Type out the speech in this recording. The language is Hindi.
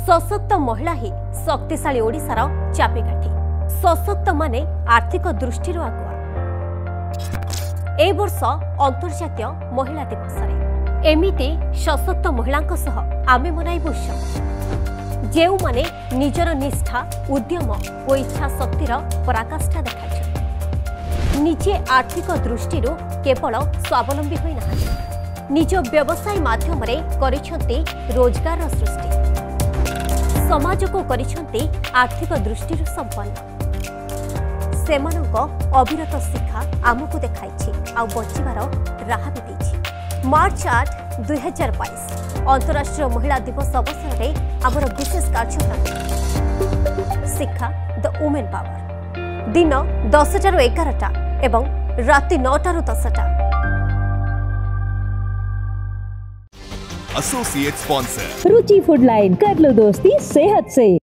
सशक्त महिला ही शक्तिशाली ओडिशार चापिकाठी। सशक्त माने आर्थिक दृष्टि आगुआ। ए वर्ष अंतर्जातीय महिला दिवस रे एमिति सशक्त महिलांक सह आमे मनाइबु उत्सव। जेउ माने निजर निष्ठा उद्यम और इच्छा शक्तिर पराकाष्ठा देखाइछन्। निजे आर्थिक दृष्टि केवल स्वावलंबी होई नाहांती, निज व्यवसाय माध्यम रे करिसंती रोजगार सृष्टि, समाज को करिसंती आर्थिक दृष्टि संपन्न। सेमानक अविरत शिक्षा आमको देखाइछि आ बचिबार राह भी दैछि। मार्च 8, 2022 अंतर्राष्ट्रीय महिला दिवस अवसर में आमर विशेष कार्यक्रम शिक्षा द वुमेन पावर दिन 10 ରୁ 11टा एवं राति 9 ରୁ 10टा। Associate sponsor Ruchi food line, कर लो दोस्ती सेहत से।